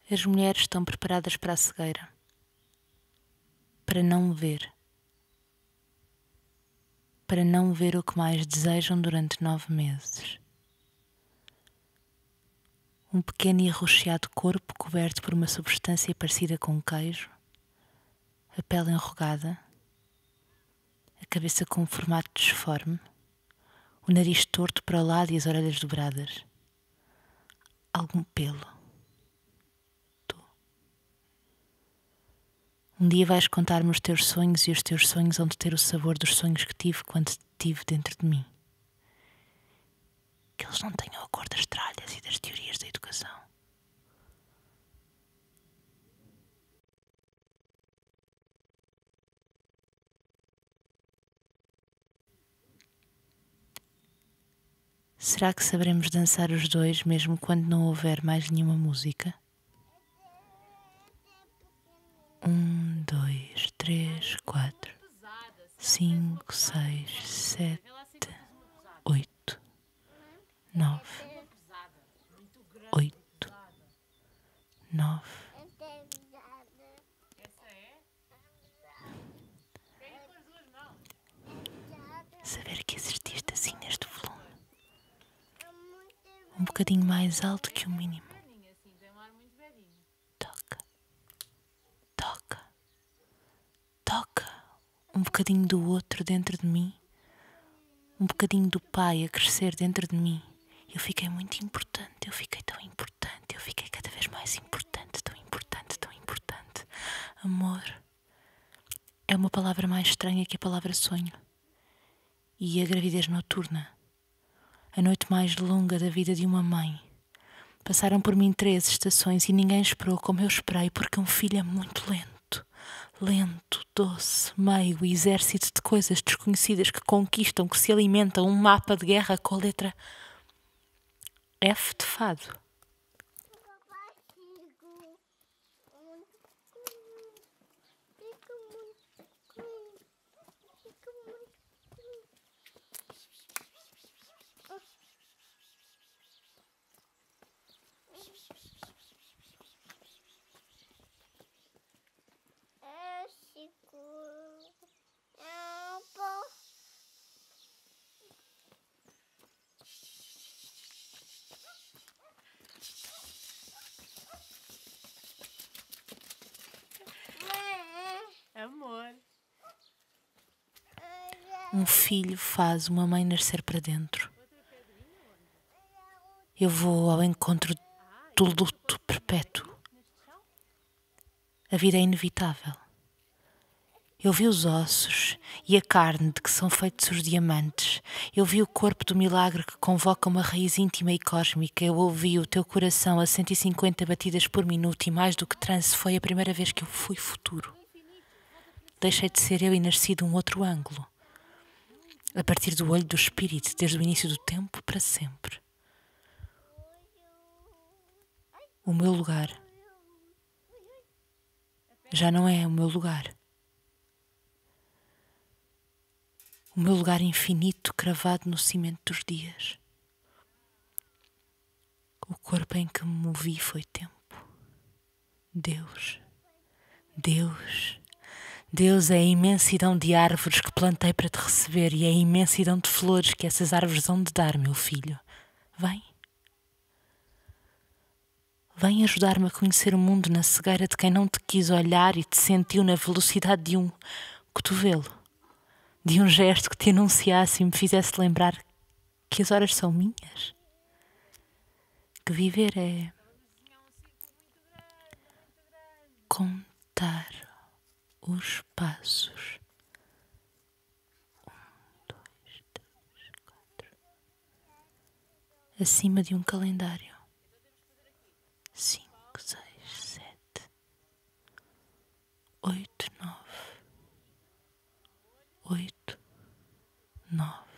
As mulheres estão preparadas para a cegueira, para não ver o que mais desejam durante 9 meses. Um pequeno e arroxeado corpo coberto por uma substância parecida com queijo, a pele enrugada, a cabeça com um formato disforme, o nariz torto para o lado e as orelhas dobradas. Algum pelo. Um dia vais contar-me os teus sonhos e os teus sonhos vão ter o sabor dos sonhos que tive quando te tive dentro de mim. Que eles não tenham a cor das tralhas e das teorias da educação. Será que saberemos dançar os dois mesmo quando não houver mais nenhuma música? 1, 2, 3, 4, 5, 6, 7, 8, 9, 8, 9. Saber que exististe assim neste volume. Um bocadinho mais alto que o mínimo. Toca. Toca. Toca. Um bocadinho do outro dentro de mim. Um bocadinho do pai a crescer dentro de mim. Eu fiquei muito importante. Eu fiquei tão importante. Eu fiquei cada vez mais importante. Tão importante, tão importante. Amor é uma palavra mais estranha que a palavra sonho. E a gravidez noturna. A noite mais longa da vida de uma mãe. Passaram por mim 3 estações e ninguém esperou como eu esperei, porque um filho é muito lento. Lento, doce, meio, exército de coisas desconhecidas que conquistam, que se alimentam, um mapa de guerra com a letra F de fado. Amor. Um filho faz uma mãe nascer para dentro. Eu vou ao encontro do luto perpétuo. A vida é inevitável. Eu vi os ossos e a carne de que são feitos os diamantes. Eu vi o corpo do milagre que convoca uma raiz íntima e cósmica. Eu ouvi o teu coração a 150 batidas por minuto e mais do que transe foi a primeira vez que eu fui futuro. Deixei de ser eu e nasci de um outro ângulo. A partir do olho do espírito, desde o início do tempo para sempre. O meu lugar já não é o meu lugar. O meu lugar infinito cravado no cimento dos dias. O corpo em que me movi foi tempo. Deus. Deus. Deus é a imensidão de árvores que plantei para te receber e é a imensidão de flores que essas árvores hão de dar, meu filho. Vem. Vem ajudar-me a conhecer o mundo na cegueira de quem não te quis olhar e te sentiu na velocidade de um cotovelo. De um gesto que te anunciasse e me fizesse lembrar que as horas são minhas. Que viver é contar os passos. 1, 2, 3, 4. Acima de um calendário. 5, 6, 7, 8, 9. 8, 9.